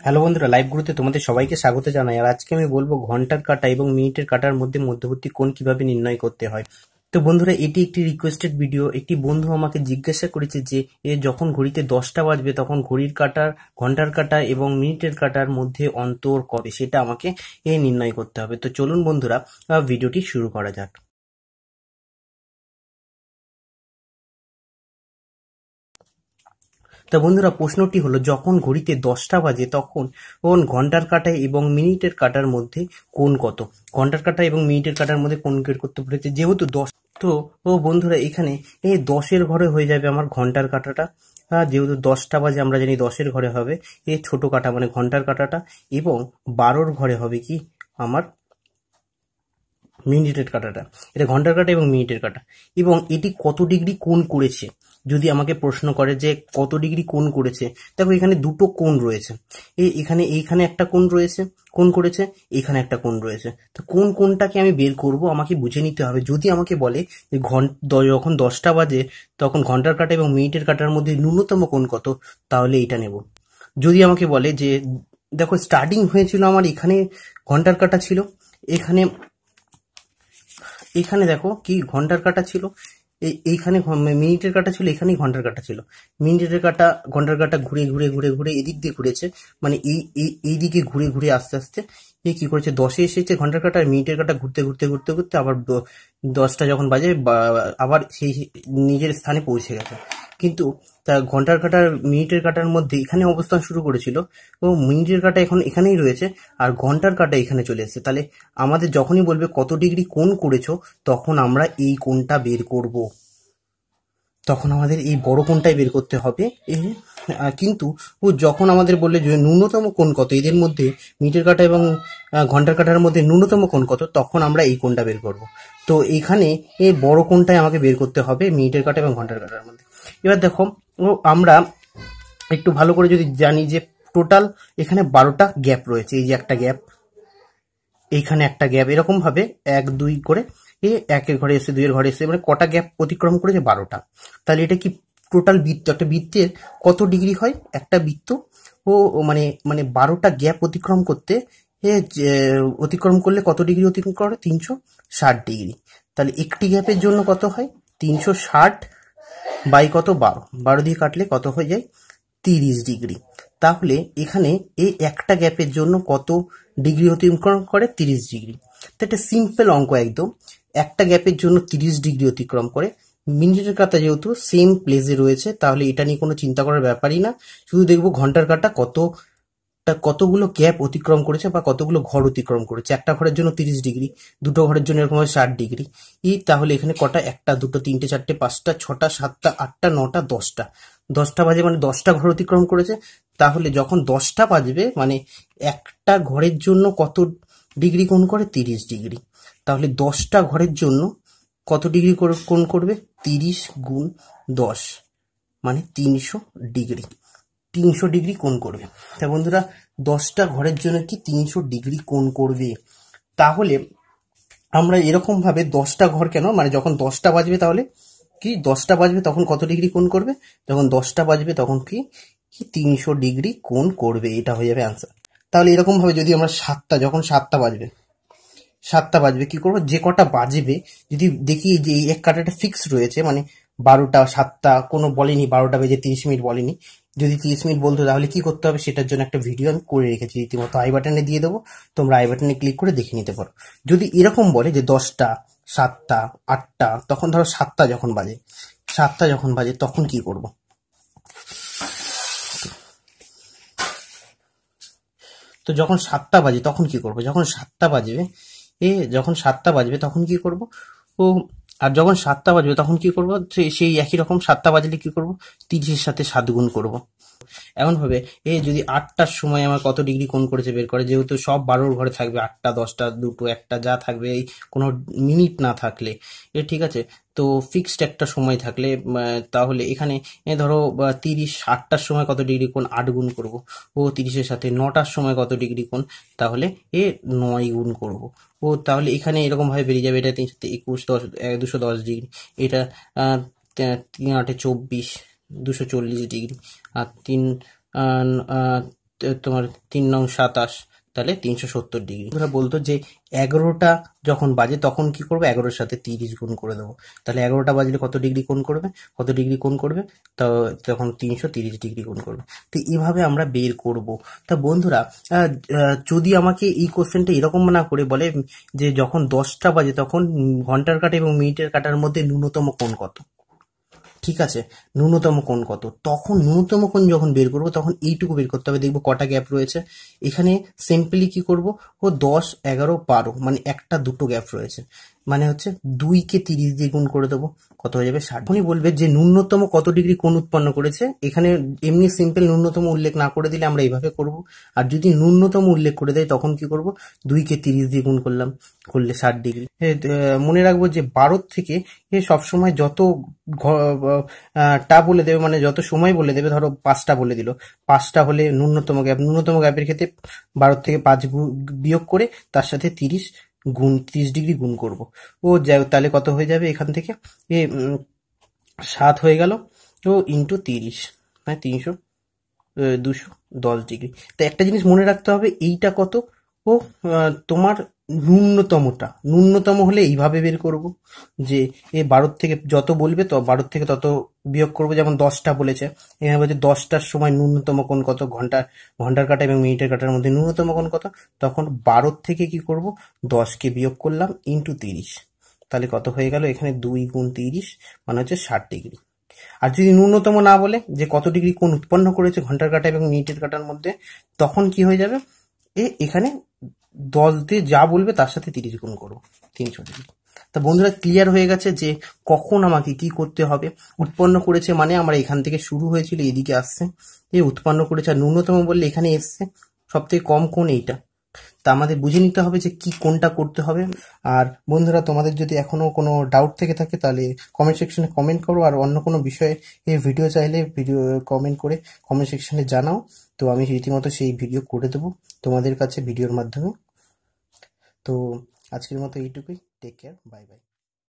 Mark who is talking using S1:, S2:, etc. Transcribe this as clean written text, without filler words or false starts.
S1: Hello বন্ধুরা, live গুরুতে তোমাদের সবাইকে স্বাগত জানাই। আর আজকে আমি বলবো ঘন্টার কাঁটা এবং মিনিটের কাঁটার মধ্যে মধ্যবর্তী কোণ কিভাবে নির্ণয় করতে হয়। তো বন্ধুরা, এটি একটি রিকোয়েস্টেড ভিডিও। একটি বন্ধু আমাকে জিজ্ঞাসা করেছে যে যখন ঘড়িতে 10টা বাজবে তখন ঘড়ির কাঁটার, ঘন্টার কাঁটা এবং মিনিটের কাঁটার মধ্যে অন্তর কবে সেটা আমাকে নির্ণয় করতে হবে। তো চলুন বন্ধুরা, ভিডিওটি শুরু করা যাক। তা বন্ধুরা, প্রশ্নটি হলো যখন ঘড়িতে 10টা বাজে তখন ঘন্টার কাঁটা এবং মিনিটের কাঁটার মধ্যে কোণ কত। ঘন্টার কাঁটা এবং মিনিটের কাঁটার মধ্যে কোণ বের করতে বলেছে। যেহেতু 10, তো বন্ধুরা এখানে 10-এর ঘরে হয়ে যাবে আমার ঘন্টার কাঁটাটা। যেহেতু 10টা বাজে আমরা জানি 10-এর ঘরে হবে ছোট কাঁটা মানে ঘন্টার কাঁটাটা, এবং 12-র ঘরে হবে কি আমার মিনিটের কাঁটাটা। এটা ঘন্টার কাঁটা এবং মিনিটের কাঁটা। এবং এটি কত ডিগ্রি কোণ করেছে যদি আমাকে প্রশ্ন করে যে কত ডিগ্রি কোণ করেছে, দেখো এখানে দুটো কোণ রয়েছে। এইখানে একটা কোণ রয়েছে, কোণ করেছে, এখানে একটা কোণ রয়েছে। তো কোণটাকে আমি বের করব, আমাকে বুঝে নিতে হবে। যদি আমাকে বলে যে যখন 10টা বাজে তখন ঘন্টার কাঁটা এবং মিনিটের কাঁটার মধ্যে ন্যূনতম কোণ কত, তাহলে এটা নেব। যদি আমাকে বলে যে দেখো স্টার্টিং হয়েছিল আমার এখানে ঘন্টার কাঁটা ছিল, এখানে দেখো কি ঘন্টার কাঁটা ছিল, এইখানে মিনিটের কাঁটা ছিল, এখানেই ঘন্টার কাঁটা ছিল। মিনিটের কাঁটা ঘন্টার কাঁটা ঘুরে ঘুরে ঘুরে ঘুরে এদিক দিয়ে ঘুরেছে, মানে এই দিকে ঘুরে ঘুরে আস্তে আস্তে কি করেছে 10-এ এসেছে ঘন্টার কাঁটা, আর মিনিটের কাঁটা ঘুরতে ঘুরতে ঘুরতে ঘুরতে আবার 10টা যখন বাজে আবার সেই নিজের স্থানে পৌঁছে গেছে। কিন্তু তা ঘন্টার কাঁটার মিনিটের কাঁটার মধ্যে এখানে অবস্থান শুরু করেছিল, ও মিনিটের কাঁটা এখন এখানেই রয়েছে, আর ঘন্টার কাঁটা এখানে চলে এসেছে। তাহলে আমাদের যখনই বলবে কত ডিগ্রি কোণ করেছো, তখন আমরা এই কোণটা বের করব। তখন আমাদের এই বড় কোণটাই বের করতে হবে। কিন্তু যখন আমাদের বললে যে ন্যূনতম কোণ কত এদের মধ্যে, মিনিটের কাঁটা এবং ঘন্টার কাঁটার মধ্যে ন্যূনতম কোণ কত, তখন আমরা এই কোণটা বের করব। তো এইখানে এই বড় কোণটাই আমাকে বের করতে হবে মিনিটের কাঁটা এবং ঘন্টার কাঁটার মধ্যে। এবার দেখো, আমরা একটু ভালো করে যদি জানি যে টোটাল এখানে 12টা গ্যাপ রয়েছে। এই যে একটা গ্যাপ, এইখানে একটা গ্যাপ, এরকম ভাবে 1-2 করে 1-এর ঘরে এসে 2-এর ঘরে এসে মানে কটা গ্যাপ অতিক্রম করেছে 12টা। তাহলে এটা কি টোটাল বৃত্ত, একটা বৃত্তের কত ডিগ্রি হয় একটা বৃত্ত, মানে 12টা গ্যাপ অতিক্রম করতে অতিক্রম করলে কত ডিগ্রি অতিক্রম করে, 360 ডিগ্রি। তাহলে একটি গ্যাপের জন্য কত হয়, 360 বাই কত 12 দিয়ে কাটলে কত হয়ে যায়, 30 ডিগ্রি। তাহলে এখানে এই একটা গ্যাপের জন্য কত ডিগ্রি অতিক্রম করে, 30 ডিগ্রি। তো এটা সিম্পল অঙ্ক একদম। একটা গ্যাপের জন্য 30 ডিগ্রি অতিক্রম করে। মিনিটের কাঁটা যেহেতু সেম প্লেসে রয়েছে, তাহলে এটা নিয়ে কোনো চিন্তা করার ব্যাপারই না। শুধু দেখবো ঘন্টার কাঁটা কতগুলো গ্যাপ অতিক্রম করেছে বা কতগুলো ঘর অতিক্রম করেছে। একটা ঘরের জন্য 30 ডিগ্রি, দুটো ঘরের জন্য এরকম 60 ডিগ্রি। তাহলে এখানে কটা, 1, 2, 3, 4, 5, 6, 7, 8, 9, 10টা। 10টা বাজে মানে 10টা ঘর অতিক্রম করেছে। তাহলে যখন 10টা বাজবে মানে একটা ঘরের জন্য কত ডিগ্রি কোণ করে, 30 ডিগ্রি। তাহলে 10টা ঘরের জন্য কত ডিগ্রি কোণ করবে, 30 গুণ 10 মানে 300 ডিগ্রি। 300 ডিগ্রি কোণ করবে। তা বন্ধুরা, 10টা ঘরের জন্য কি 300 ডিগ্রি কোণ করবে। তাহলে আমরা এরকম ভাবে 10টা ঘর কেন, মানে যখন 10টা বাজবে তাহলে কি 10টা বাজবে তখন কত ডিগ্রি কোণ করবে, যখন 10টা বাজবে তখন কি 300 ডিগ্রি কোণ করবে। এটা হয়ে যাবে আনসার। তাহলে এরকম ভাবে যদি আমরা যখন 7টা বাজবে কি করবো, যে কটা বাজবে যদি দেখি যে এই এক কাঁটাটা ফিক্স রয়েছে, মানে 12টা 7টা কোনো বলেনি, 12টা বেজে 30 মিনিট বলেনি। যদি 30 মিনিট বলতো তাহলে কি করতে হবে, সেটার জন্য একটা ভিডিও আমি করে রেখেছি, রীতিমতো আই বাটনে দিয়ে দেবো, তোমরা আই বাটনে ক্লিক করে দেখে নিতে পারো। যদি এরকম বলে যে 10টা, 7টা, 8টা, তখন ধরো 7টা যখন বাজে তখন কি করব। তো যখন 7টা বাজে তখন কি করব, যখন 7টা বাজবে তখন কি করব, আর যখন 7টা বাজবে তখন কি করব, সেই একই রকম 7টা বাজলে কি করব, 30-এর সাথে 7 গুণ করব। এমন ভাবে যদি 8টার সময় আমার কত ডিগ্রি কোণ করেছে বের করে, যেহেতু সব 12-র ঘরে থাকবে, 8টা, 10টা, 2টো, 1টা যা থাকবে, এই কোনো মিনিট না থাকলে ঠিক আছে। তো ফিক্সড একটা সময় থাকলে তাহলে এখানে ধরো 8টার সময় কত ডিগ্রি কোণ, 8 গুণ করব। 30-এর সাথে 9টার সময় কত ডিগ্রি কোণ, তাহলে 9 গুণ করব। তাহলে এখানে এরকম ভাবে বেরিয়ে যাবে, এটা 3-7-21, 210 ডিগ্রি। এটা 3-8-24, 240 ডিগ্রি। আর 3 তোমার 3 নং 27, তাহলে 370 ডিগ্রি। ওরা বলতো যে 11টা যখন বাজে তখন কি করবো, 11-এর সাথে 30 গুণ করে দেবো। তাহলে 11টা বাজলে কত ডিগ্রি কোণ করবে, কত ডিগ্রি কোণ করবে, তো তখন 330 ডিগ্রি কোণ করবে। তো এইভাবে আমরা বের করব। তা বন্ধুরা, যদি আমাকে এই কোশ্চেনটা এরকম না করে বলে যে যখন 10টা বাজে তখন ঘন্টার কাঁটা এবং মিনিটের কাঁটার মধ্যে ন্যূনতম কোণ কত, ঠিক আছে, ন্যূনতম কোণ কত, তখন ন্যূনতম কোণ যখন বের করবো তখন এইটুকু বের করতে হবে। দেখবো কটা গ্যাপ রয়েছে এখানে। সিম্পলি কি করব, ও 10, 11, 12 মানে একটা দুটো গ্যাপ রয়েছে, মানে হচ্ছে 2কে 30 দিয়ে গুণ করে দেবো, কত হয়ে যাবে 60। উনি বলবে যে ন্যূনতম কত ডিগ্রি কোণ উৎপন্ন করেছে। এখানে এমনি সিম্পল ন্যূনতম উল্লেখ না করে দিলে আমরা এইভাবে করব, আর যদি ন্যূনতম উল্লেখ করে দেয় তখন কি করব, 2কে 30 দিয়ে গুণ করলাম, করলে 60 ডিগ্রি। মনে রাখবো যে 12 থেকে সবসময় যত টা বলে দেবে, মানে যত সময় বলে দেবে, ধরো 5টা বলে দিল, 5টা হলে ন্যূনতম গ্যাপ, ন্যূনতম গ্যাপের ক্ষেত্রে 12 থেকে 5 বিয়োগ করে তার সাথে 30 ডিগ্রি গুণ করব। ও যাই, তাহলে কত হয়ে যাবে এখান থেকে, 7 হয়ে গেল, ও ইন্টু 30, মানে 210 ডিগ্রি। তো একটা জিনিস মনে রাখতে হবে, এইটা কত, ও তোমার ন্যূনতম হলে এইভাবে বের করব যে 12 থেকে যত বলবে তো 12 থেকে তত বিয়োগ করব। যেমন 10টা বলেছে, এখানে বলছে 10টার সময় ন্যূনতম কোণ কত, ঘন্টার কাঁটা এবং মিনিটের কাঁটার মধ্যে ন্যূনতম কোণ কত, তখন 12 থেকে কি করব, 10কে বিয়োগ করলাম ইন্টু 30, তাহলে কত হয়ে গেল এখানে 2 গুণ 30 মানে হচ্ছে 60 ডিগ্রি। আর যদি ন্যূনতম না বলে যে কত ডিগ্রি কোণ উৎপন্ন করেছে ঘন্টার কাঁটা এবং মিনিটের কাঁটার মধ্যে, তখন কি হয়ে যাবে, এখানে 10 দিয়ে যা বলবে তার সাথে 30 গুণ করবো, 300 ডিগ্রি। তা বন্ধুরা, ক্লিয়ার হয়ে গেছে যে কখন আমাকে কি করতে হবে। উৎপন্ন করেছে মানে আমরা এখান থেকে শুরু হয়েছিল, এদিকে আসছে, উৎপন্ন করেছে, আর ন্যূনতম বললে এখানে এসছে, সব থেকে কম কোণ এইটা। তা আমাদের বুঝে নিতে হবে যে কি কোনটা করতে হবে। আর বন্ধুরা, তোমাদের যদি এখনো কোনো ডাউট থেকে থাকে তাহলে কমেন্ট সেকশনে কমেন্ট করো, আর অন্য কোনো বিষয়ে এই ভিডিও চাইলে ভিডিও কমেন্ট করে কমেন্ট সেকশনে জানাও, তো আমি রীতিমতো সেই ভিডিও করে দেবো তোমাদের কাছে ভিডিওর মাধ্যমে। তো আজকের মতো এইটুকুই, টেক কেয়ার, বাই বাই।